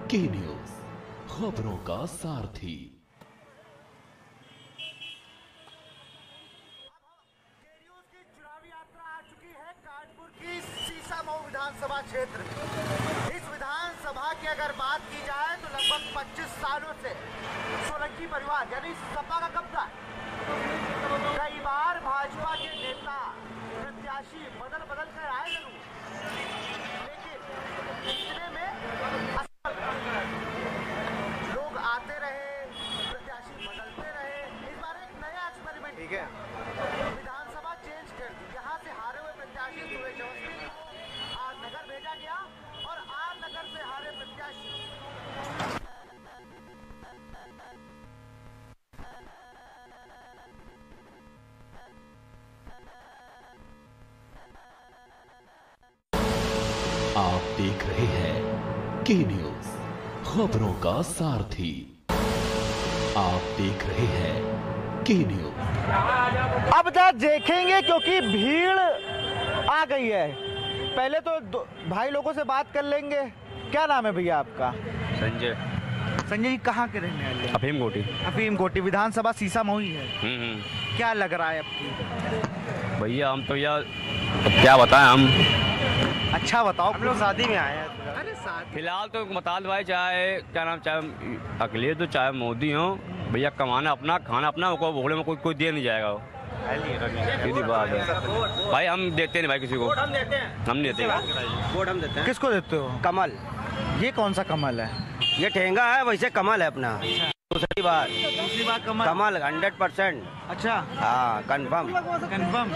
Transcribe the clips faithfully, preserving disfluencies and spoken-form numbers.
के न्यूज, खबरों का सारथी। विधानसभा क्षेत्र, इस विधानसभा की अगर बात की जाए तो लगभग पच्चीस सालों से सोलंकी परिवार यानी सपा का कब्जा। कई बार भाजपा के नेता प्रत्याशी बदल बदल कर आए जरूर, लेकिन इतने में लोग आते रहे, प्रत्याशी बदलते रहे। इस बार एक नया एक्सपेरिमेंट, ठीक है, विधानसभा चेंज कर दी। यहाँ से हारे हुए प्रत्याशी सुरेश अवस्थी को आज नगर भेजा गया और आज नगर से हारे प्रत्याशी आप देख रहे हैं के न्यूज, खबरों का सारथी। आप देख रहे हैं के न्यूज। अब तक देखेंगे क्योंकि भीड़ आ गई है। पहले तो भाई लोगों से बात कर लेंगे। क्या नाम है भैया आपका? संजय। संजय जी कहाँ के रहने वाले? अफीम गोटी। अफीम गोटी, विधानसभा सीसा मऊ है। हम्म क्या लग रहा है आपकी? भैया हम तो यार क्या बताएं हम। अच्छा बताओ। हम लोग शादी में आए हैं। अरे शादी फिलहाल तो मताल भाई चाहे क्या नाम, चाहे अखिलेश तो चाहे मोदी हो, भैया कमाना अपना, खाना अपना, को भोले में कोई कोई दे नहीं जाएगा। वो सीधी बात है भाई, हम देते नहीं भाई किसी को, हम देते हैं, हम नहीं देते वोट हम देते हैं। किसको देते हो? कमल। ये कौन सा कमल है? ये ठेंगा है, वैसे कमल है अपना। दूसरी बात दूसरी बात कमल कमल हंड्रेड परसेंट। अच्छा हाँ कंफर्म कंफर्म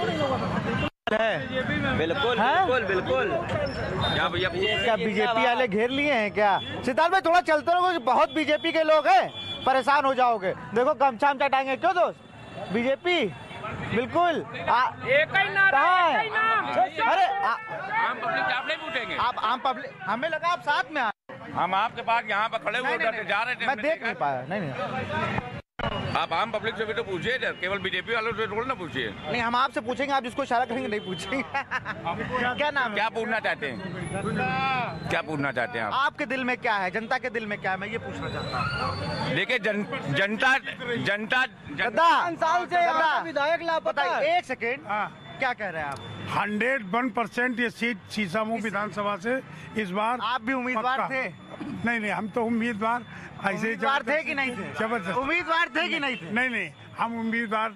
है। बिल्कुल है? बिल्कुल बिल्कुल। क्या भैया क्या बीजेपी वाले घेर लिए हैं क्या? सिद्धार्थ भाई थोड़ा चलते रहो, बहुत बीजेपी के लोग हैं, परेशान हो जाओगे। देखो गमछा हम टांगे क्यों दोस्त? बीजेपी बिल्कुल एक ही नाम, है? अरे आम पब्लिक आप नहीं पूछेंगे? आप आम पब्लिक, हमें लगा आप साथ में आ। हम आपके पास यहाँ पर खड़े हुए जा रहे थे, मैं देख नहीं पाया। नहीं नहीं आप आम पब्लिक से भी तो पूछिए, केवल बीजेपी वालों से थोड़ा ना पूछिए। नहीं, हम आपसे पूछेंगे, आप जिसको इशारा करेंगे नहीं पूछेंगे। क्या नाम है? क्या पूछना चाहते हैं? क्या पूछना चाहते हैं आप? आपके दिल में क्या है, जनता के दिल में क्या है, मैं ये पूछना चाहता हूँ। देखिए जन, जनता जनता साल से विधायक लापता है। एक सेकेंड, क्या कह रहे हैं आप? हंड्रेड वन परसेंट ये सीट सीसामऊ विधानसभा से इस बार। आप भी उम्मीदवार थे? नहीं नहीं, हम तो उम्मीदवार ऐसे उम्मीदवार थे कि नहीं थे? जबरदस्त उम्मीदवार थे कि नहीं थे? नहीं नहीं, हम उम्मीदवार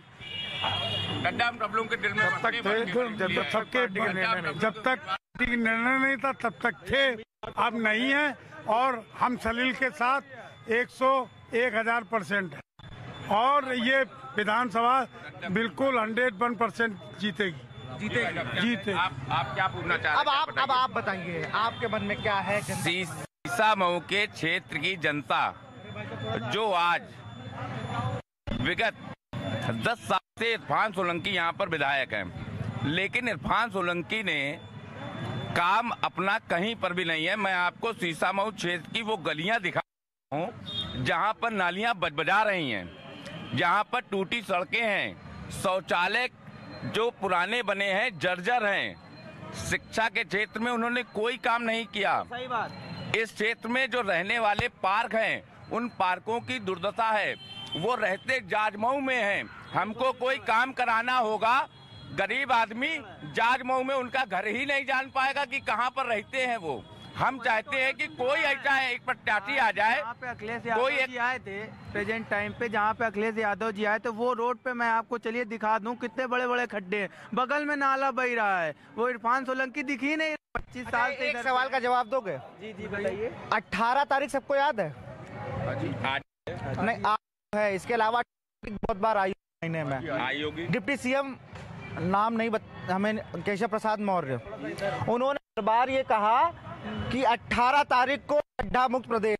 सब लोगों के दिल में जब तक थे, जब तक सबके जब तक निर्णय नहीं था तब तक थे, अब नहीं है। और हम सलील के साथ एक सौ एक हजार परसेंट है और ये विधानसभा बिल्कुल हंड्रेड वन परसेंट जीतेगी। जीतेगी जीते। आप आप क्या पूछना चाह रहे हैं? अब आप अब आप बताइए, आपके मन में क्या है? सीसा मऊ के क्षेत्र की जनता जो आज विगत दस साल से इरफान सोलंकी यहाँ पर विधायक हैं, लेकिन इरफान सोलंकी ने काम अपना कहीं पर भी नहीं है। मैं आपको सीसा मऊ क्षेत्र की वो गलियां दिखा हूँ जहाँ पर नालियां बजबजा रही हैं, जहाँ पर टूटी सड़कें हैं, शौचालय जो पुराने बने हैं जर्जर हैं। शिक्षा के क्षेत्र में उन्होंने कोई काम नहीं किया। सही बात। इस क्षेत्र में जो रहने वाले पार्क हैं, उन पार्कों की दुर्दशा है, वो रहते जाजमऊ में हैं। हमको कोई काम कराना होगा, गरीब आदमी जाजमऊ में उनका घर ही नहीं जान पाएगा कि कहाँ पर रहते हैं वो। हम चाहते हैं कि कोई ऐसा एक प्रत्याशी आ जाए। यहाँ पे अखिलेश यादव जी आए थे प्रेजेंट टाइम पे, जहाँ पे अखिलेश यादव जी आए थे वो रोड पे मैं आपको चलिए दिखा दूं कितने बड़े बड़े खड्डे हैं, बगल में नाला बह रहा है। वो इरफान सोलंकी दिख ही नहीं। पच्चीस साल से एक सवाल का जवाब दोगे? जी जी बताइए। अठारह तारीख सबको याद है? नहीं आज है, इसके अलावा बहुत बार आई महीने में आई होगी। डिप्टी सीएम नाम नहीं बत, हमें केशव प्रसाद मौर्य, उन्होंने हर बार ये कहा कि अठारह तारीख को गड्ढा मुक्त प्रदेश।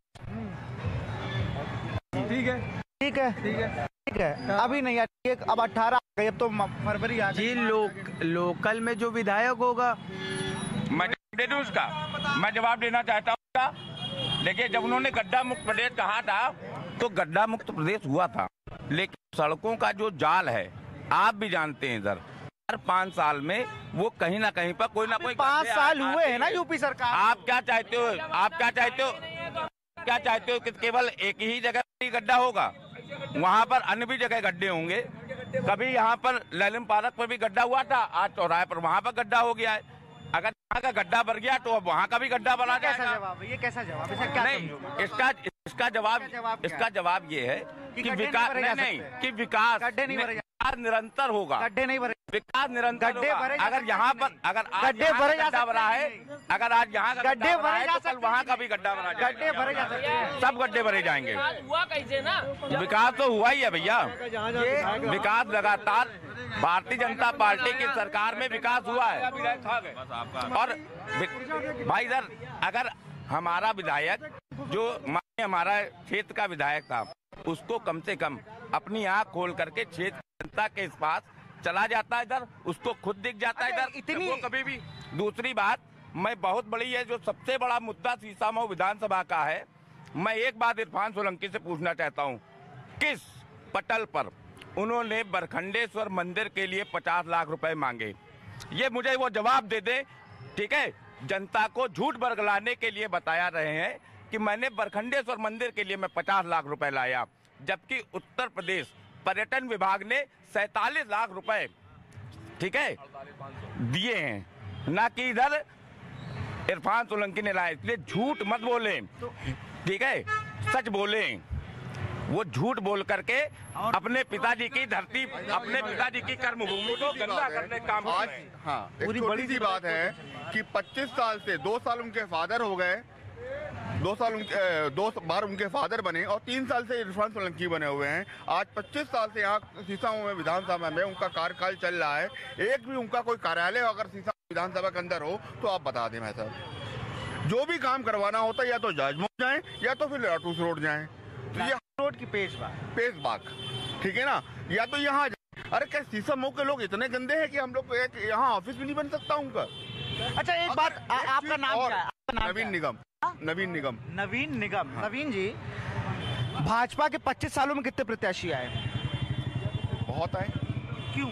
ठीक है ठीक है ठीक है ठीक है अभी नहीं आती, अब अठारह आ गई, अब तो फरवरी आ गई। जी लोक लोकल में जो विधायक होगा मैं दे दूं उसका, मैं जवाब देना चाहता हूँ उसका। देखिए जब उन्होंने गड्ढा मुक्त प्रदेश कहा था तो गड्ढा मुक्त प्रदेश हुआ था, लेकिन सड़कों का जो जाल है आप भी जानते हैं इधर हर पाँच साल में वो कहीं ना कहीं पर कोई ना कोई पाँच साल हुए हैं ना यूपी सरकार। आप क्या चाहते हो? आप क्या चाहते हो? आप क्या चाहते हो कि केवल एक ही जगह ही गड्ढा होगा? वहाँ पर अन्य भी जगह गड्ढे होंगे। कभी यहाँ पर ललिम पार्क पर भी गड्ढा हुआ था, आज चौराहे पर वहाँ पर गड्ढा हो गया है। अगर यहाँ का गड्ढा भर गया तो अब वहाँ का भी गड्ढा बना कैसा जाएगा। जवाब है? ये कैसा जवाब है? इसका क्या नहीं, समझोगे? इसका इसका जवाब इसका जवाब क्या इसका है? जवाब ये है कि कि गड्ढे विकास नहीं भरे जा नहीं नहीं सकते। कि विकास गड्ढे नहीं भरे जा- विकास निरंतर होगा। गड्ढे नहीं भरे, विकास निरंतर गड्ढे होगा। भरे जा अगर सकते यहाँ हैं पर नहीं। अगर आज गड्ढे यहाँ भरे का जा गड्ढा सकते भरा हैं है, नहीं। अगर आज यहाँ का गड्ढे गड्ढा भरा भरे है जा तो सकते कल वहाँ हैं का भी गड्ढा भरा जाएगा। गड्ढे भरे जा सकते हैं। सब गड्ढे भरे जाएंगे। हुआ कैसे ना? विकास तो हुआ ही है भैया। विकास लगातार भारतीय जनता पार्टी की सरकार में विकास हुआ है। और वि- भाई सर, अगर हमारा विधायक जो माने हमारा क्षेत्र का विधायक था, उसको कम से कम अपनी आंख खोल करके क्षेत्र की जनता के पास चला जाता है, इधर उसको खुद दिख जाता है इधर इतनी- वो कभी भी। दूसरी बात, मैं बहुत बड़ी है जो सबसे बड़ा मुद्दा सीसामऊ विधानसभा का है, मैं एक बात इरफान सोलंकी से पूछना चाहता हूँ, किस पटल पर उन्होंने बरखंडेश्वर मंदिर के लिए पचास लाख रुपए मांगे? ये मुझे वो जवाब दे दे, ठीक है? जनता को झूठ बरगलाने के लिए बताया रहे हैं कि मैंने बरखंडेश्वर मंदिर के लिए मैं पचास लाख रुपए लाया, जबकि उत्तर प्रदेश पर्यटन विभाग ने सैतालीस लाख रुपए, ठीक है, दिए हैं, ना कि इधर इरफान सोलंकी ने लाया। इसलिए झूठ मत बोले, ठीक है? सच बोले। वो झूठ बोल करके अपने पिताजी की धरती, अपने पिताजी की कर्मभूमि को गंदा करने का काम आज कर रहे हैं। हाँ, एक छोटी सी बात है कि पच्चीस साल से दो साल उनके फादर हो गए, दो साल उनके अ, दो बार उनके फादर बने और तीन साल से इरफान सोलंकी बने हुए हैं। आज पच्चीस साल से यहाँ सीसामऊ में विधानसभा में उनका कार्यकाल चल रहा है। एक भी उनका कोई कार्यालय अगर सीसामऊ विधानसभा के अंदर हो तो आप बता दें भाई साहब। जो भी काम करवाना होता है या तो जजमोह जाए या तो फिर लाटूस रोड जाए, तो ये रोड की पेश बात। पेश बाग, ठीक है ना, या तो यहाँ जाए। अरे क्या सीसामऊ के लोग इतने गंदे हैं कि हम लोग एक यहाँ ऑफिस भी नहीं बन सकता उनका? अच्छा एक बात, आ, एक आपका चीज नाम और, क्या है? आपका नाम नवीन क्या है? निगम। नवीन निगम। नवीन निगम। नवीन जी, भाजपा के पच्चीस सालों में कितने प्रत्याशी आए? बहुत आए। क्यों?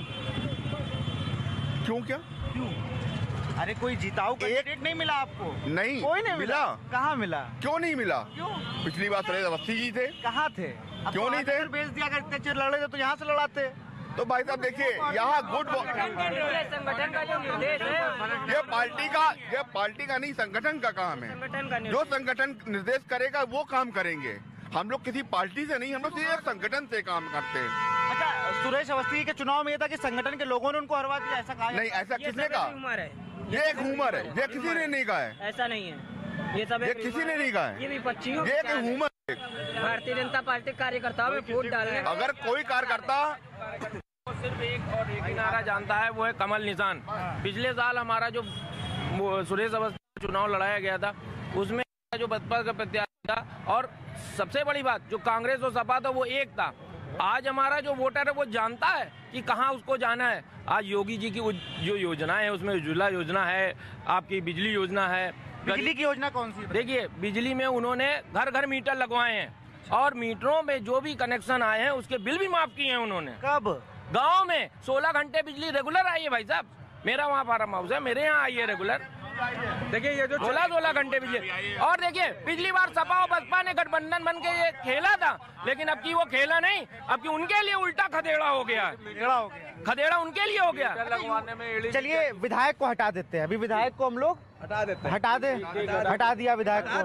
क्यों क्या? क्यों? अरे कोई जिताऊ कैंडिडेट नहीं मिला आपको? नहीं, कोई नहीं मिला। मिला। कहाँ मिला? क्यों नहीं मिला? क्यों? पिछली बार सुरेश अवस्थी जी थे। कहाँ थे? अब क्यों तो नहीं थे? आगे बेच दिया, अगर इतने चिर लड़े थे तो यहाँ से लड़ाते। तो भाई साहब देखिए, यहाँ गुड संगठन का जो निर्देश है, ये पार्टी का ये पार्टी का नहीं, संगठन का काम है। संगठन का जो संगठन निर्देश करेगा वो काम करेंगे। हम लोग किसी पार्टी से नहीं, हम लोग सिर्फ संगठन से काम करते हैं। अच्छा, सुरेश अवस्थी के चुनाव में ये था कि संगठन के लोगों ने उनको हरवा दिया, ऐसा कहा? नहीं, ऐसा ये किसने सब कहा? एक उम्र है, ये एक उमर है, ये किसी ने नहीं कहा है। ऐसा नहीं है। ये सब ये एक किसी उम्र ने है। नहीं कहा है। ये भी बच्चियों ये एक उमर है। भारतीय जनता पार्टी के कार्यकर्ताओं में वोट डालने। अगर कोई कार्यकर्ता सिर्फ एक और एक ही नारा जानता है, वो है कमल निशान। पिछले साल हमारा जो वो सुरेश अवस्थी चुनाव लड़ाया गया था, उसमें जो बसपा का प्रत्याशी था, और सबसे बड़ी बात जो कांग्रेस और सपा था वो एक था। आज हमारा जो वोटर है वो जानता है कि कहाँ उसको जाना है। आज योगी जी की जो योजना है उसमें उज्ज्वला योजना है, आपकी बिजली योजना है। बिजली की योजना कौन सी? देखिए, बिजली में उन्होंने घर घर मीटर लगवाए हैं, और मीटरों में जो भी कनेक्शन आए हैं उसके बिल भी माफ किए हैं उन्होंने। कब? गांव में सोलह घंटे बिजली रेगुलर आई है भाई साहब। मेरा वहाँ फार्म हाउस है, मेरे यहाँ आई है रेगुलर। देखिए ये जो सोलह सोलह घंटे बिजली। और देखिए, पिछली बार सपा और बसपा ने गठबंधन बन के ये खेला था, लेकिन अब की वो खेला नहीं, अब की उनके लिए उल्टा खदेड़ा हो गया है। खदेड़ा हो गया। खदेड़ा उनके लिए हो गया। चलिए विधायक को हटा देते हैं। अभी विधायक को हम लोग हटा देते हैं। हटा दे हटा दिया विधायक को।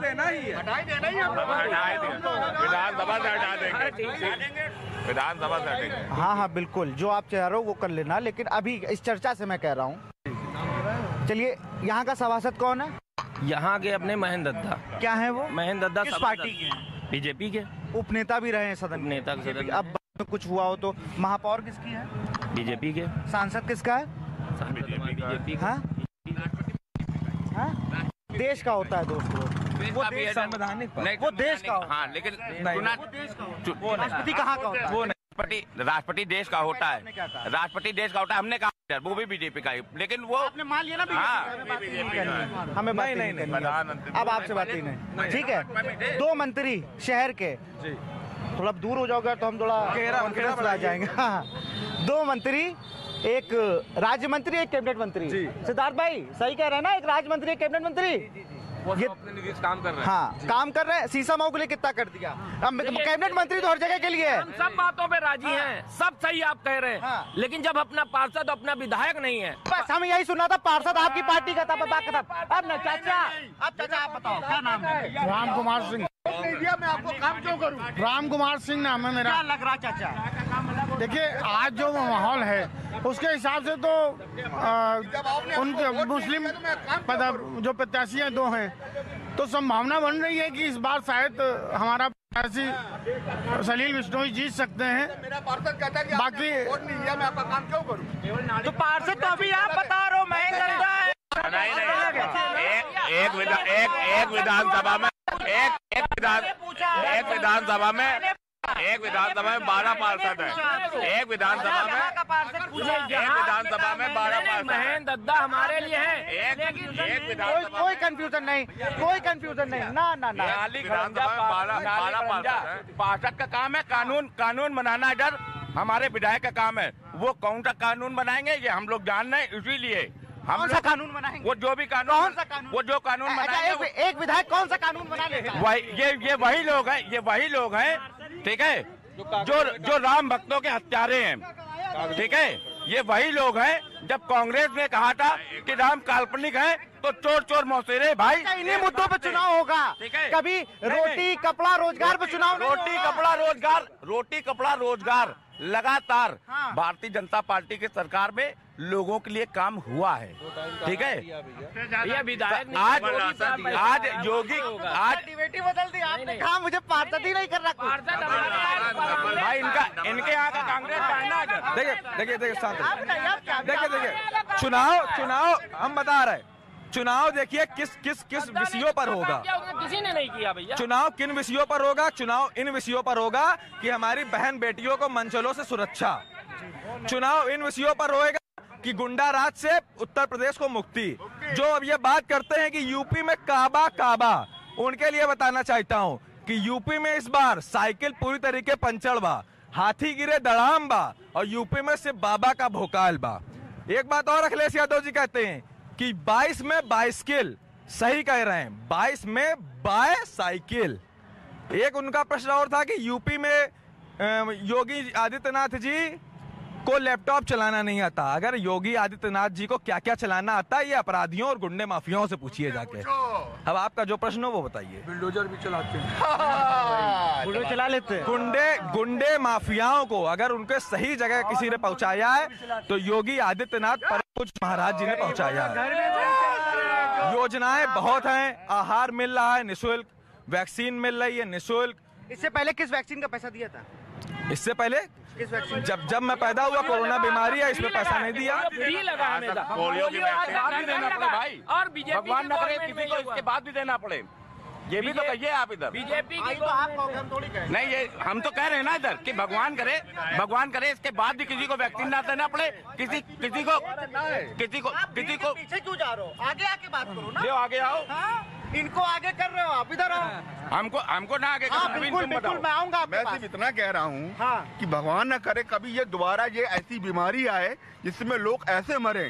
विधानसभा से हटा देंगे, विधानसभा से हटेंगे। हाँ हाँ बिल्कुल, जो आप चाह रहे हो वो कर लेना, लेकिन अभी इस चर्चा से मैं कह रहा हूँ। चलिए, यहाँ का सभासद कौन है? यहाँ के अपने महेंद्र दत्ता। क्या है वो? महेंद्र दत्ता किस सभासद। पार्टी के हैं? बीजेपी के उपनेता भी रहे हैं सदन में। नेता के सदन अब बाद में कुछ हुआ हो तो महापौर किसकी है? बीजेपी के। सांसद किसका है? बीजेपी हाँ? हाँ? देश का होता है दोस्तों, वो देश संवैधानिक, वो देश का होता है। हाँ, लेकिन चुना राष्ट्रपति कहाँ का होता है? वो राष्ट्रपति राष्ट्रपति देश का होता है, राष्ट्रपति देश का होता है। हमने कहा वो भी बीजेपी का ही, लेकिन वो आपने मान लिया ना बीजेपी का? हमें बात नहीं नहीं अब आपसे बात ही नहीं। ठीक है, दो मंत्री शहर के, थोड़ा दूर हो जाओगे तो हम थोड़ा कॉन्फिडेंस ला जाएंगे। हाँ, दो मंत्री, एक राज्य मंत्री, एक कैबिनेट मंत्री। सिद्धार्थ भाई सही कह रहे हैं ना? एक राज्य मंत्री, एक कैबिनेट मंत्री। वो सब अपने निधि से काम कर रहे हैं। हाँ, काम कर रहे हैं। सीसा मऊ के लिए कितना कर दिया? अब कैबिनेट मंत्री तो हर जगह के लिए है। हम सब बातों पे राजी हैं, सब सही आप कह रहे हैं, हाँ। लेकिन जब अपना पार्षद अपना विधायक नहीं है। बस हम यही सुना था, पार्षद आपकी पार्टी का था, बात का था। अब ना चाचा, अब चाचा आप बताओ क्या नाम है? राम कुमार सिंह। मैं आपको काम क्यों करूं? राम कुमार सिंह नाम है मेरा। क्या लग रहा चाचा? देखिए, आज जो माहौल है उसके हिसाब से तो आ, उनके मुस्लिम मतलब जो प्रत्याशी हैं दो हैं, तो संभावना बन रही है कि इस बार शायद हमारा प्रत्याशी सलील बिश्नोई जीत सकते हैं। मेरा पार्षद कहता है कि बाकी वोट नहीं दिया, मैं आपका काम क्यों करूं? तो पार्षद तो अभी आप बता रहे हो, मैं कर रहा है। नहीं नहीं, एक एक विधान एक एक विधानसभा में एक एक विधान एक विधानसभा में एक विधानसभा में बारह पार्षद है। एक विधानसभा में एक विधानसभा में बारह पार्षद। महेंद्र दद्दा हमारे लिए है। एक एक कोई विधानसभा कोई कंफ्यूजन नहीं, कोई कंफ्यूजन नहीं। ना ना ना विधानसभा में बारह बारह पार्षद है। पार्षद का काम है कानून कानून बनाना। इधर हमारे विधायक का काम है, वो कौन सा कानून बनाएंगे ये हम लोग जान रहे हैं, इसीलिए हम कौन सा कानून बनाएंगे? वो जो भी कानून कौन सा कानून? वो जो कानून अच्छा, बनाएंगे एक, एक विधायक कौन सा कानून बना लेता है? वही ये ये वही लोग हैं, ये वही लोग हैं, ठीक है, जो जो राम भक्तों के हत्यारे हैं, ठीक है, ये वही लोग हैं। जब कांग्रेस ने कहा था कि राम काल्पनिक है तो चोर चोर मौसेरे भाई, इन्हीं मुद्दों पे चुनाव होगा। ठीक है। कभी रोटी कपड़ा रोजगार पे चुनाव नहीं रोटी होगा। कपड़ा रोजगार रोटी कपड़ा रोजगार लगातार हाँ। भारतीय जनता पार्टी की सरकार में लोगों के लिए काम हुआ है, ठीक है। ये विधायक नहीं, आज वो भी आज योगी आज डिबेटी बदल दी आपने। कहा मुझे पार्षद ही नहीं कर रहा कोई। पार्षद हमारे भाई इनका इनके यहाँ का कांग्रेस का है ना। देखिए देखिए देखिए शांत आप नहीं, आप क्या- देखिए देखिए चुनाव चुनाव हम बता रहे हैं। चुनाव देखिए किस किस किस विषयों पर होगा। किसी ने नहीं किया भैया। चुनाव किन विषयों पर होगा? चुनाव इन विषयों पर होगा कि हमारी बहन बेटियों को मंचलों से सुरक्षा। चुनाव इन विषयों पर होएगा कि गुंडा राज से उत्तर प्रदेश को मुक्ति। जो अब ये बात करते हैं कि यूपी में काबा काबा, उनके लिए बताना चाहता हूँ कि यूपी में इस बार साइकिल पूरी तरीके पंचर बा, हाथी गिरे दड़ाम बा, और यूपी में सिर्फ बाबा का भोकाल बा। एक बात और अखिलेश यादव जी कहते हैं कि बाईस में बाइस्किल, सही कह रहे हैं, बाईस में बाय साइकिल। एक उनका प्रश्न और था कि यूपी में योगी आदित्यनाथ जी को लैपटॉप चलाना नहीं आता। अगर योगी आदित्यनाथ जी को क्या क्या चलाना आता है ये अपराधियों और गुंडे माफियाओं से पूछिए जाके। अब आपका जो प्रश्न हो वो बताइए। बुलडोजर भी चलाते हैं। बुलडोजर चला लेते हैं। गुंडे गुंडे माफियाओं को अगर उनके सही जगह किसी ने पहुंचाया है तो योगी आदित्यनाथ पर कुछ महाराज जी ने पहुंचाया है। योजनाएं बहुत हैं, आहार मिल रहा है निःशुल्क, वैक्सीन मिल रही है निःशुल्क। इससे पहले किस वैक्सीन का पैसा दिया था? इससे पहले किस वैक्सीन? जब जब मैं पैदा हुआ कोरोना बीमारी है, इसमें पैसा नहीं दिया। फ्री लगा हमेशा। पोलियो की वैक्सीन बाद भी देना पड़े भाई, और बीजेपी भगवान न करे किसी को इसके बाद भी देना पड़े, ये भी तो कहिए आप इधर। बीजेपी की तो आप कहोगे, हम थोड़ी कहें। नहीं, ये हम तो कह रहे हैं ना इधर कि भगवान करे भगवान करे इसके बाद भी किसी को वैक्सीन ना देना पड़े, किसी किसी को किसी को किसी को पीछे क्यों जा रहे हो? आगे आके बात करो ना। जो आगे आओ, हाँ? इनको आगे कर रहे हो आप, इधर आओ। हमको हमको ना आगे हाँ, करना, बिल्कुल तुम बिल्कुल, बताओ। मैं आऊंगा आपके मैं पास। सिर्फ इतना कह रहा हूँ हाँ। कि भगवान न करे कभी ये दोबारा ये ऐसी बीमारी आए जिसमें लोग ऐसे मरे।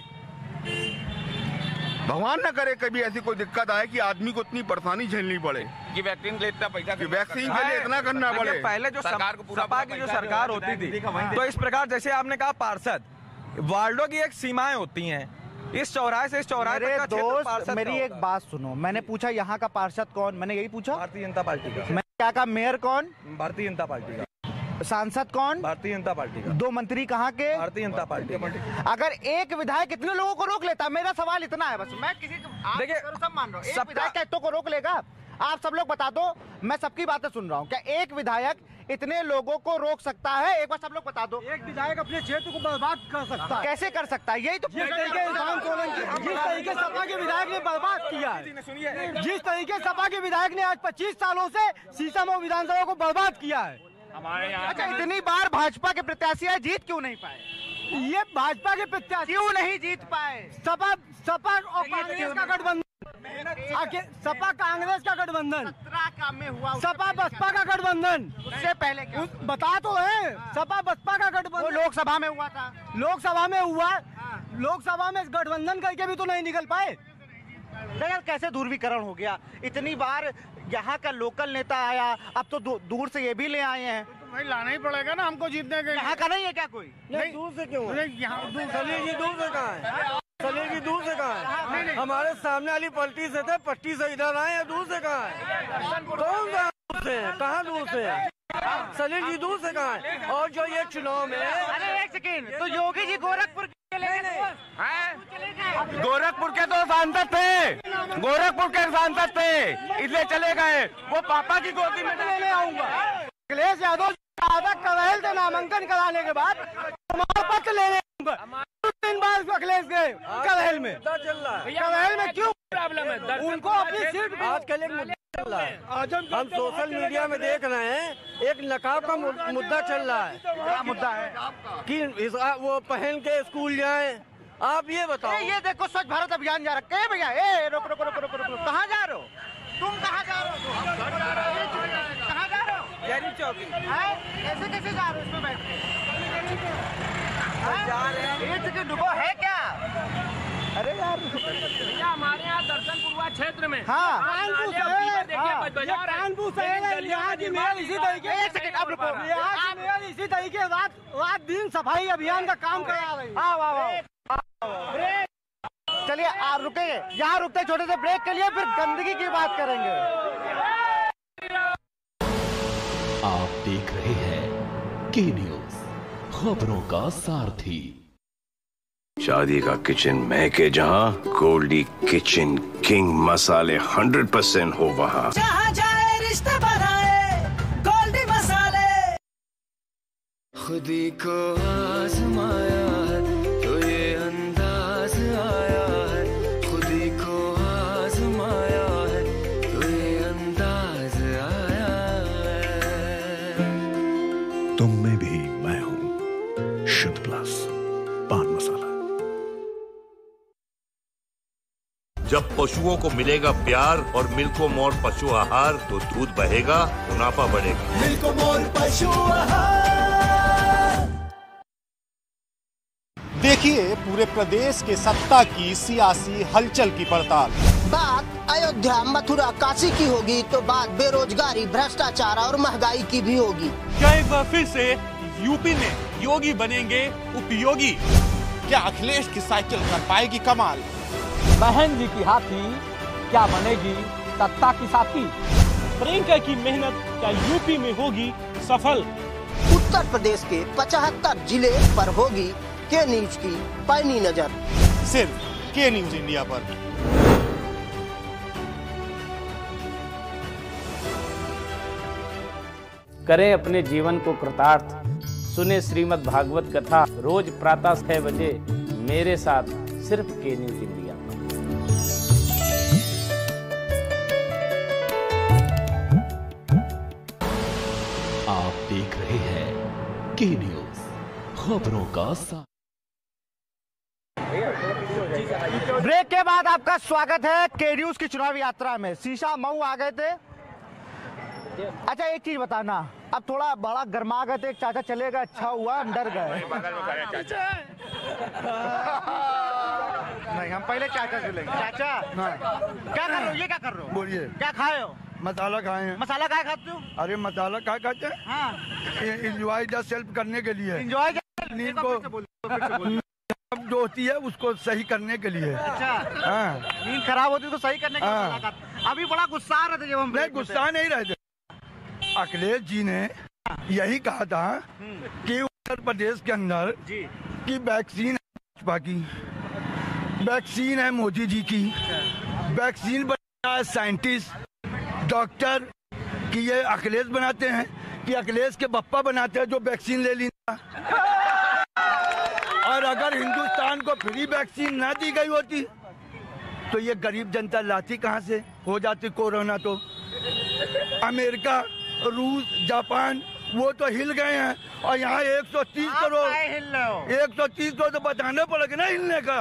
भगवान न करे कभी ऐसी कोई दिक्कत आए कि आदमी को इतनी परेशानी झेलनी पड़े कि वैक्सीन ले इतना पैसा कि वैक्सीन के लिए इतना करना देखिए, पड़े। पहले जो सरकार को पूरा सपा की जो सरकार होती थी तो इस प्रकार जैसे आपने कहा पार्षद वार्डों की एक सीमाएं होती हैं, इस चौराहे से इस चौराहे मेरे तक का क्षेत्र दोस्त, पार्षद का मेरी एक होगा। बात सुनो। मैंने पूछा यहाँ का पार्षद कौन? मैंने यही पूछा। भारतीय जनता पार्टी का। मैं क्या कहा? मेयर कौन? भारतीय जनता पार्टी का। सांसद कौन? भारतीय जनता पार्टी का। दो मंत्री कहाँ के? भारतीय जनता पार्टी का। अगर एक विधायक कितने लोगों को रोक लेता? मेरा सवाल इतना है बस। मैं किसी आप देखिए, करो, सब मान रहा हूँ। एक सबका- विधायक कितनों को रोक लेगा? आप सब लोग बता दो, मैं सबकी बातें सुन रहा हूँ। क्या एक विधायक इतने लोगों को रोक सकता है? एक बार सब लोग बता दो। एक विधायक अपने क्षेत्र को बर्बाद कर सकता है। कैसे कर सकता है? यही तो जिस तरीके इरफान सोलंकी जिस तरीके सपा के विधायक ने बर्बाद किया है, जिस तरीके सपा के विधायक ने आज पच्चीस सालों से सीसामऊ विधानसभा को बर्बाद किया है। अच्छा, इतनी बार भाजपा के प्रत्याशी आए, जीत क्यों नहीं पाए? ये भाजपा के प्रत्याशी क्यों नहीं जीत पाए? सपा सपा और कांग्रेस का गठबंधन, आखिर सपा कांग्रेस का गठबंधन, सत्रह का में हुआ, उससे सपा पहले बसपा का गठबंधन, उससे पहले क्या? उस- बता तो है, सपा बसपा का वो गठबंधन लोकसभा में हुआ था। लोकसभा में हुआ। लोकसभा में गठबंधन करके भी तो नहीं निकल पाए। यार कैसे दूरवीकरण हो गया? इतनी बार यहाँ का लोकल नेता आया, अब तो दू, दूर से ये भी ले आए हैं। तो भाई लाना ही पड़ेगा ना हमको जीतने के लिए। यहाँ का नहीं है क्या कोई? नहीं, दूर से क्यों? यहाँ दूर सलील जी दूर से कहाँ है? सलील जी दूर से कहाँ है? हमारे सामने वाली पलटी से थे, पट्टी से इधर आए हैं, दूर से कहाँ है? कौन कहाँ दूर से है? कहाँ दूर से है? सलील जी दूर से कहाँ है? और जो ये चुनाव में, अरे एक सेकेंड, तो योगी जी गोरखपुर गोरखपुर के तो सांसद थे, गोरखपुर के सांसद थे, इसलिए चले गए। वो पापा की गोदी में लेने आऊंगा। अखिलेश यादव कदहल से नामांकन कराने के बाद प्रमाण पत्र लेने आऊंगा। दिन बाद अखिलेश गए कदहल में, कदहल में क्यों प्रॉब्लम है? उनको अपनी सीट आजकल एक मुद्दा चल रहा है। आज हम सोशल मीडिया में देख रहे हैं, एक नकाब का मुद्दा चल रहा है। क्या मुद्दा है? कि वो पहन के स्कूल जाएं। आप ये बताओ। ये देखो स्वच्छ भारत अभियान जा रखे है भैया। ए रुक रुक रुक रुक रुक, कहाँ जा रहे हो तुम? कहाँ जा रहे हो? कहाँ जा रहे हो? गरीब चौकी। कैसे कैसे जा रहे हो इसमें बैठ के? डूबो है क्या? अरे यार भैया हमारे यहाँ दर्शन पूर्वा क्षेत्र में हाँ कानपुर इसी तरीके एक सेकंड आप रुको। इसी तरीके रात रात दिन सफाई अभियान का काम करा रही है। हाँ वाह वाह। चलिए आप रुकेंगे, यहाँ रुकते छोटे से ब्रेक के लिए, फिर गंदगी की बात करेंगे। आप देख रहे हैं के न्यूज, खबरों का सारथी। शादी का किचन महके जहाँ, गोल्डी किचन किंग मसाले हंड्रेड परसेंट हो वहाँ। जहाँ जाए रिश्ते बनाए गोल्डी मसाले। खुदी को आजमाया है तो ये अंदाज आया है, खुदी को आजमाया है तो ये अंदाज आया है। तुम में भी मैं हूँ, शुद्ध प्लस पान मसाला। जब पशुओं को मिलेगा प्यार और मिल्को मोर पशु आहार तो दूध बहेगा, मुनाफा बढ़ेगा। मिल्को मोर पशु आहार। देखिए पूरे प्रदेश के सत्ता की सियासी हलचल की पड़ताल। बात अयोध्या, मथुरा, काशी की होगी तो बात बेरोजगारी, भ्रष्टाचार और महंगाई की भी होगी। क्या एक बार फिर से यूपी में योगी बनेंगे उपयोगी? क्या अखिलेश की साइकिल कर पाएगी कमाल? बहन जी की हाथी क्या बनेगी सत्ता की साथी? प्रियंका की मेहनत क्या यूपी में होगी सफल? उत्तर प्रदेश के पचहत्तर जिले पर होगी के न्यूज की पैनी नजर, सिर्फ के न्यूज इंडिया पर। करें अपने जीवन को कृतार्थ, सुने श्रीमद् भागवत कथा रोज प्रातः छह बजे मेरे साथ सिर्फ के न्यूज इंडिया। आप देख रहे हैं के न्यूज, खबरों का साथ। ब्रेक के बाद आपका स्वागत है के न्यूज की चुनावी यात्रा में। शीशा मऊ आ गए थे। अच्छा एक चीज बताना, अब थोड़ा बड़ा गर्मा गए थे, चाचा चले गए, अच्छा हुआ डर गए। नहीं हम पहले चाचा से लेंगे। चाचा क्या कर रहे हो? ये क्या कर रहे हो? बोलिए। क्या खाए हो? मसाला खाए हैं। मसाला क्या खाते हो? अरे मसाला क्या खाते हैं? हाँ। इंजॉय द सेल्फ करने के लिए। इंजॉय नींद को जो होती है उसको सही करने के लिए। अच्छा हाँ। नींद खराब होती है तो सही करने के लिए। अभी बड़ा गुस्सा आ रहे थे जब हम। नहीं गुस्सा नहीं रहे थे। अखिलेश जी ने यही कहा था कि उत्तर प्रदेश के अंदर की वैक्सीन भाजपा की, वैक्सीन है मोदी जी की, वैक्सीन बनाया है साइंटिस्ट डॉक्टर कि ये अखिलेश बनाते हैं कि अखिलेश के बप्पा बनाते हैं जो वैक्सीन ले ली। और अगर हिंदुस्तान को फ्री वैक्सीन ना दी गई होती तो ये गरीब जनता लाती कहाँ से? हो जाती कोरोना तो। अमेरिका, रूस, जापान वो तो हिल गए हैं और यहाँ एक सौ तीस करोड़ एक सौ तीस करोड़ तो बताना पड़ेगा ना हिलने का।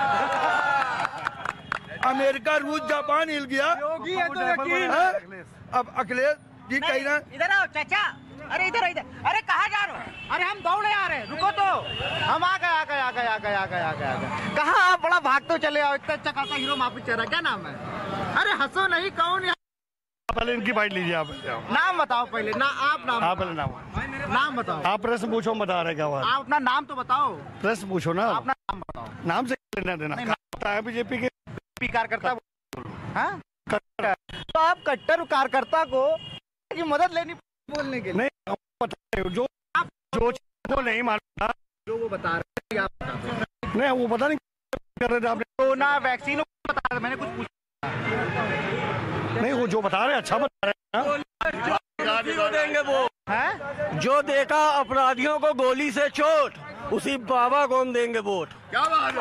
अमेरिका, रूस, जापान हिल गया। योगी है तो यकीन। अब अखिलेश जी कह रहे हैं इधर आओ चाचा, अरे इधर इधर, अरे कहाँ जा रहे हो? अरे हम दौड़े आ रहे हैं, रुको तो। हम आ गए आ गए आ गए आ गए आ गए आ गए आ गए। कहाँ आप बड़ा भागते चले आओ, इतना अच्छा खासा हीरो माफी चेहरा, क्या नाम है? अरे हंसो नहीं, कौन? पहले इनकी बाइट लीजिए आप। नाम बताओ पहले ना, आप नाम आप पहले नाम नाम बताओ। आप प्रश्न पूछो, बता रहे क्या बात? आप अपना नाम तो बताओ। प्रश्न पूछो ना, अपना नाम बताओ। नाम से लेना देना पता है बीजेपी के कार्यकर्ता। हाँ, तो आप कट्टर कार्यकर्ता को की मदद लेनी बोलने के लिए? नहीं, पता है जो आप जो वो नहीं मालूम, जो वो बता रहे हैं आप बता। नहीं, वो पता नहीं कर रहे थे आपने। कोरोना वैक्सीन बता रहे, मैंने कुछ पूछा नहीं, वो जो बता रहे अच्छा बता रहे हैं। को देंगे वो है जो देखा अपराधियों को गोली से चोट, उसी बाबा को हम देंगे वोट। क्या बात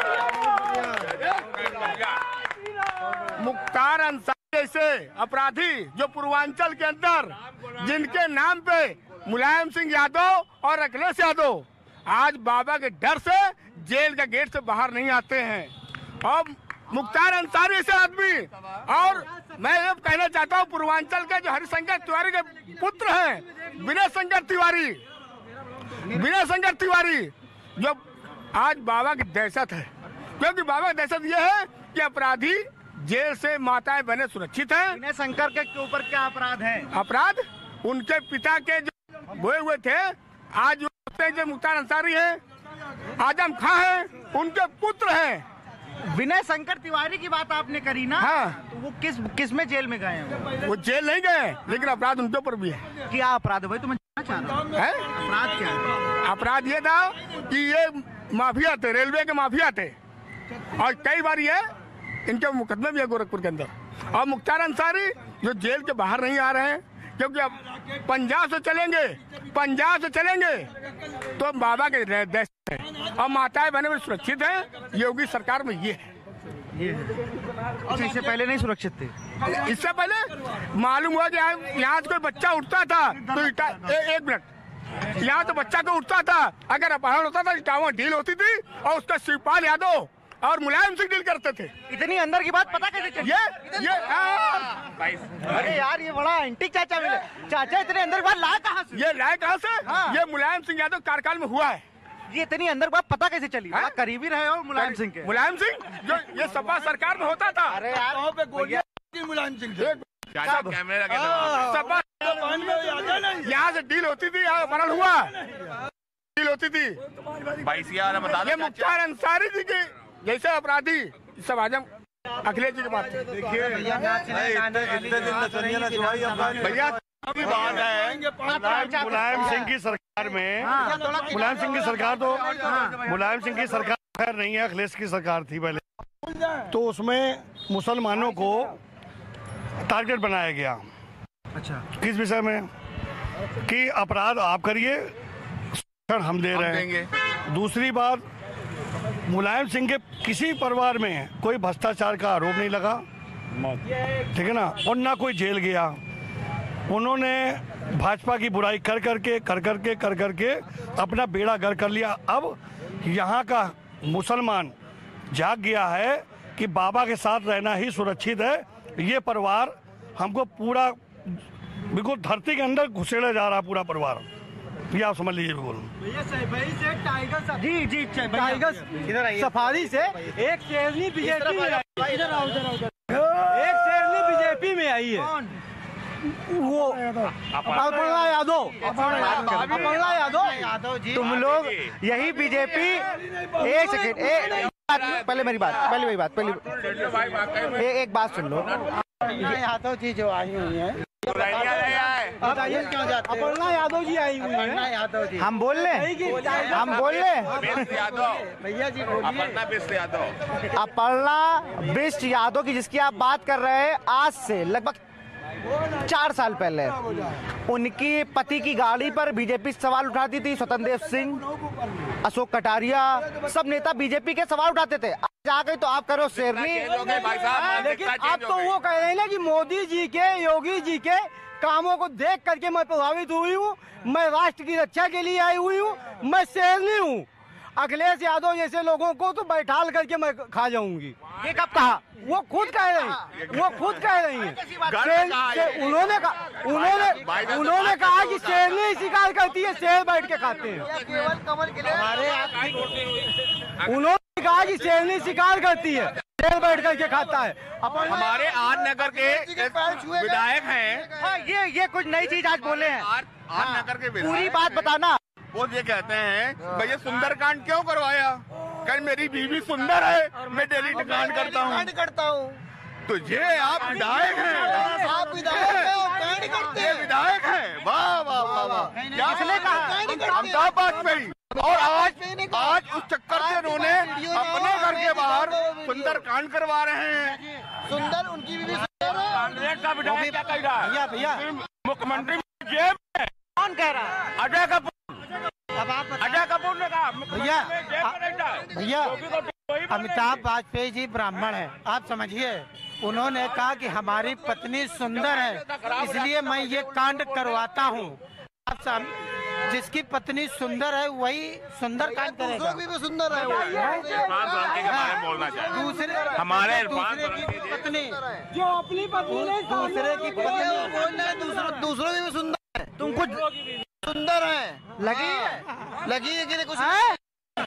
है? मुख्तार अंसारी जैसे अपराधी जो पूर्वांचल के अंदर, जिनके नाम पे मुलायम सिंह यादव और अखिलेश यादव आज बाबा के डर से जेल का गेट से बाहर नहीं आते हैं। और मुख्तार अंसारी ऐसे आदमी, और मैं ये कहना चाहता हूँ पूर्वांचल के जो हरिशंकर तिवारी के पुत्र हैं, विनय शंकर तिवारी, विनय शंकर तिवारी, जो आज बाबा की दहशत है। क्योंकि बाबा की दहशत ये है कि अपराधी जेल से माताएं बहनें सुरक्षित हैं। विनय शंकर के ऊपर क्या अपराध है? अपराध उनके पिता के जो बोए हुए थे, आज जो मुख्तार अंसारी है, आजम खां है, उनके पुत्र हैं। विनय शंकर तिवारी की बात आपने करी ना? हाँ। तो वो किस किस में जेल में गए हैं? वो जेल नहीं गए, लेकिन अपराध उनके ऊपर भी है। क्या अपराध है भाई, तुम्हें जानना चाह रहा हूं। अपराध क्या है? अपराध ये था कि ये माफिया थे, रेलवे के माफिया थे, और कई बार ये इनके मुकदमे भी है गोरखपुर के अंदर। और मुख्तार अंसारी जो जेल के बाहर नहीं आ रहे हैं, क्योंकि अब पंजाब से चलेंगे, पंजाब से चलेंगे तो बाबा के देश है, और माताएं बहनें भी सुरक्षित हैं। योगी सरकार में ये है। ये है। इससे पहले नहीं सुरक्षित थे? इससे पहले मालूम हुआ कि यहाँ से कोई बच्चा उठता था तो इटा, ए, एक मिनट, यहाँ तो बच्चा को उठता था, अगर अपहरण होता था इटावा डील होती थी, और उसका शिवपाल यादव और मुलायम सिंह डील करते थे। इतनी अंदर की बात पता कैसे चली? ये ये अरे यार, ये बड़ा एंटीक चाचा मिले। चाचा इतने अंदर की बात लाए कहाँ से? ये लाए कहाँ से? हाँ। ये मुलायम सिंह यादव कार्यकाल में हुआ है। ये इतनी अंदर बात पता कैसे चली? हाँ? करीबी रहे हो मुलायम सिंह के? मुलायम सिंह जो ये सपा सरकार में होता था। अरे यार, मुलायम सिंह कैमरे लगे सपा यहाँ से डील होती थी, यहाँ बनल हुआ डील होती थी। ये मुख्तार अंसारी जी की जैसे अपराधी सब आजम अखिलेश जी की बात देखिए, भैया बात है मुलायम सिंह की सरकार में, मुलायम सिंह की सरकार तो मुलायम सिंह की सरकार खैर नहीं है, अखिलेश की सरकार थी पहले, तो उसमें मुसलमानों को टारगेट बनाया गया। अच्छा, किस विषय में? कि अपराध आप करिए, हम दे रहे हैं। दूसरी बात, मुलायम सिंह के किसी परिवार में कोई भ्रष्टाचार का आरोप नहीं लगा, ठीक है ना, और ना कोई जेल गया। उन्होंने भाजपा की बुराई कर करके कर करके कर करके अपना बेड़ा गर्क कर लिया। अब यहाँ का मुसलमान जाग गया है कि बाबा के साथ रहना ही सुरक्षित है। ये परिवार हमको पूरा बिल्कुल धरती के अंदर घुसेड़ा जा रहा, पूरा परिवार, ये आप समझ लीजिए। बिल्कुल टाइगर जी जी टाइगर सफारी से एक शेरनी बीजेपी में एक शेरनी बीजेपी में आई है, वो अपर्णा यादव। अपर्णा यादव, तुम लोग यही बीजेपी, एक सेकेंड, एक पहले मेरी बात, पहले मेरी बात, पहले एक बात सुन लो। यादव जी जो आई हुई है, अपर्णा यादव जी आई हुई है, यादव जी हम बोल रहे हम बोल रहे भैया जी बोलिए। अपर्णा बिष्ट यादव की जिसकी आप बात कर रहे हैं, आज से लगभग चार साल पहले उनकी पति की गाड़ी पर बीजेपी सवाल उठाती थी। स्वतंत्र देव सिंह, अशोक कटारिया, सब नेता बीजेपी के सवाल उठाते थे। आज आ गई तो आप करो शेरनी। लेकिन अब तो वो कह रहे हैं ना कि मोदी जी के, योगी जी के कामों को देख करके मैं प्रभावित हुई हूँ, मैं राष्ट्र की रक्षा के लिए आई हुई हूँ, मैं शेरनी हूँ। अखिलेश यादव जैसे लोगों को तो बैठाल करके मैं खा जाऊंगी। ये कब कहा? वो खुद कह रही वो खुद कह रही है। उन्होंने कहा उन्होंने उन्होंने कहा कि शेरनी शिकार करती है, शेर बैठ के खाते हैं। केवल कमल के लिए उन्होंने कहा कि शेरनी शिकार करती है, शेर बैठ करके खाता है। हमारे आज नगर के विधायक हैं। हाँ, ये ये कुछ नई चीज आज बोले हैं। आज नगर के विधायक पूरी बात बताना। वो ये कहते हैं भैया सुंदरकांड क्यों करवाया? कल मेरी बीवी सुंदर है, मैं डेली कांड करता हूँ करता हूँ तो ये आप विधायक हैं? आप विधायक हैं, करते ये विधायक हैं? वाह वाह वाह वाह! क्या किसने कहा? अमिताभ बाजपेयी। और आज आज उस चक्कर से उन्होंने अपने घर के बाहर सुंदर कांड करवा रहे हैं। सुंदर उनकी बीवी सुंदर है। कांग्रेस का विधायक क्या कह रहा है? भैया भैया मुख्यमंत्री जेब में कौन कह रहा है? अजय कपूर। अब आप अजय कपूर ने कहा भैया भैया अमिताभ बाजपेयी जी ब्राह्मण है, आप समझिए। उन्होंने कहा कि हमारी पत्नी सुंदर है इसलिए मैं ये कांड करवाता हूँ। आप सम, जिसकी पत्नी सुंदर है वही सुंदर कांड करेगा। भी भी सुंदर है वो। इरफान सोलंकी के बारे में बोलना चाहिए। दूसरे हमारे इरफान दूसरे की पत्नी जो अपनी पत्नी दूसरे की पत्नी बोलना है, दूसरों दूसरों की भी सुंदर है। तुम कुछ सुंदर है लगी है लगी है कि नहीं? कुछ है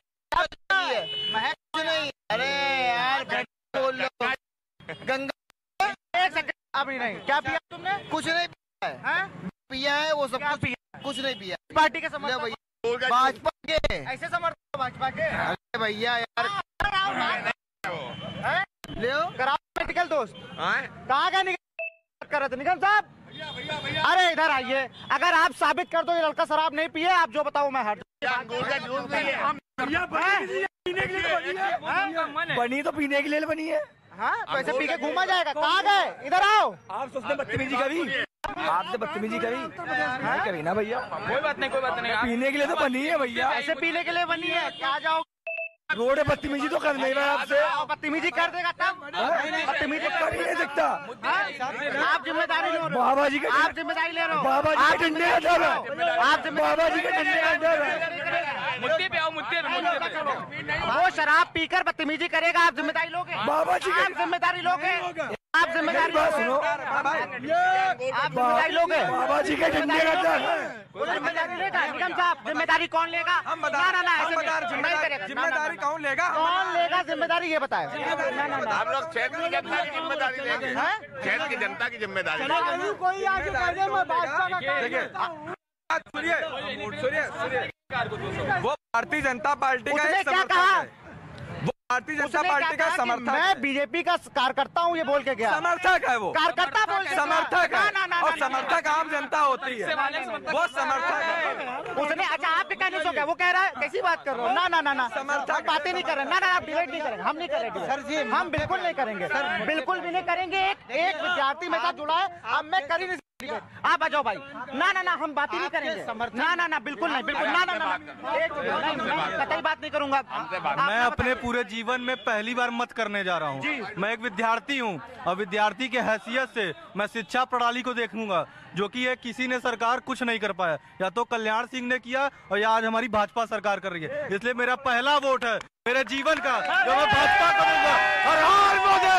कुछ नहीं। अरे यार बोल लो। गंगा एक सेकंड अभी नहीं। क्या पिया तुमने? कुछ नहीं पिया है। पिया है वो सब कुछ पिया, कुछ नहीं पिया। पार्टी के समर्थक भाजपा के ऐसे समर्थक भाजपा के। अरे भैया यार ले कराओ मेडिकल दोस्त। कहाँ का निकल कर रहे थे? निगम साहब अरे इधर आइए। अगर आप साबित कर दो ये लड़का शराब नहीं पिए, आप जो बताओ मैं हट। बनी तो पीने के लिए बनी है। हाँ तो ऐसे पी के घूमा जाएगा। कहाँ गए? इधर आओ। आप सोचते बदतमीजी करी? आपसे बदतमीजी करी नहीं करी ना भैया। कोई बात नहीं कोई बात नहीं। पीने के लिए तो बनी है भैया। ऐसे पीने के लिए बनी है। क्या जाओ रोड बदतमीजी तो कर नहीं रहा आपसे। बदतमीजी कर देगा तब। बदतमीजी कर ही नहीं सकता। आप जिम्मेदारी ले रहे हो। बाबा जी का आप जिम्मेदारी ले रहे हो। बाबा जी के डंडे का डर है। आप बाबा जी के डंडे का डर है। मुद्दे पे आओ मुद्दे पे मुद्दे पे। वो शराब पीकर बदतमीजी करेगा, आप जिम्मेदारी लोगे? बाबा जी आप जिम्मेदारी लोगे? आप जिम्मेदारी सुनो आप जिम्मेदारी लोगे? बाबा जी के डंडे का डर है। जिम्मेदारी लेगा निगम साहब? जिम्मेदारी कौन लेगा? हम ना ना ना ऐसे जिम्मेदारी जिम्मेदारी कौन लेगा? कौन लेगा जिम्मेदारी ये बताए। हम लोग क्षेत्र की जनता की जिम्मेदारी लेंगे। क्षेत्र की जनता की जिम्मेदारी कोई आके कह दे मैं भाजपा का सुनिए सुनिए सुनिए वो भारतीय जनता पार्टी का उसने एक क्या समर्थक कहा? है। वो भारतीय जनता उसने पार्टी क्या का कहा कि समर्थक मैं बीजेपी का कार्यकर्ता हूँ, ये बोल के गया। समर्थक है वो। कार्यकर्ता बोल के समर्थक ना, है ना, ना, और ना, समर्थक आम जनता होती है। वो समर्थक है। उसने अच्छा आपके कहने से हो गया। वो कह रहा है कैसी बात कर रहे हो? ना ना ना ना समर्थक बातें नहीं कर रहे। ना ना आप डिबेट नहीं करेंगे। हम नहीं करेंगे सर जी। हम बिल्कुल नहीं करेंगे सर, बिल्कुल भी नहीं करेंगे। एक एक विद्यार्थी मेरे साथ जुड़ा है, अब मैं कर ही नहीं। आप आ जाओ भाई। ना ना ना हम बात ही नहीं करेंगे। ना ना ना बिल्कुल नहीं बिल्कुल ना ना ना एक कतई बात नहीं करूंगा। मैं अपने पूरे जीवन में पहली बार मत करने जा रहा हूँ। मैं एक विद्यार्थी हूँ और विद्यार्थी के हैसियत से मैं शिक्षा प्रणाली को देखूंगा, जो कि ये किसी ने सरकार कुछ नहीं कर पाया। या तो कल्याण सिंह ने किया और या आज हमारी भाजपा सरकार कर रही है। इसलिए मेरा पहला वोट है मेरे जीवन का, जो मैं भाजपा करूंगा। हर हर मोदी,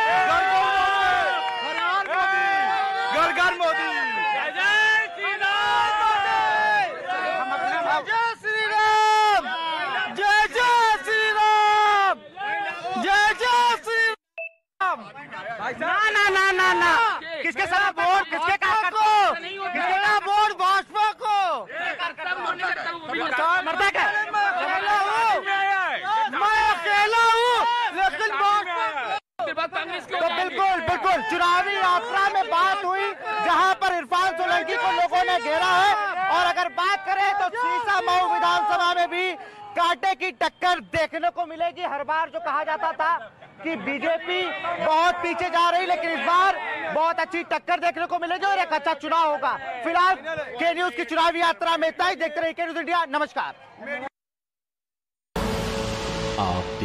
घर घर मोदी, जय जय श्री राम, जय श्री राम, जय जय श्री राम, जय जय श्री राम। ना ना ना ना ना किसके साथ वोट? किसके कहा को? किसके कहा वोट? भाजपा को। मरता क्या? मैं अकेला हूँ लेकिन भाजपा। तो बिल्कुल बिल्कुल चुनावी यात्रा में बात हुई जहां पर इरफान सोलंकी को लोगों ने घेरा है। और अगर बात करें तो सीसामऊ विधानसभा में भी कांटे की टक्कर देखने को मिलेगी। हर बार जो कहा जाता था कि बीजेपी बहुत पीछे जा रही, लेकिन इस बार बहुत अच्छी टक्कर देखने को मिलेगी और एक अच्छा चुनाव होगा। फिलहाल के न्यूज की चुनावी यात्रा में इतना ही। देखते रहिए के न्यूज इंडिया। नमस्कार। आप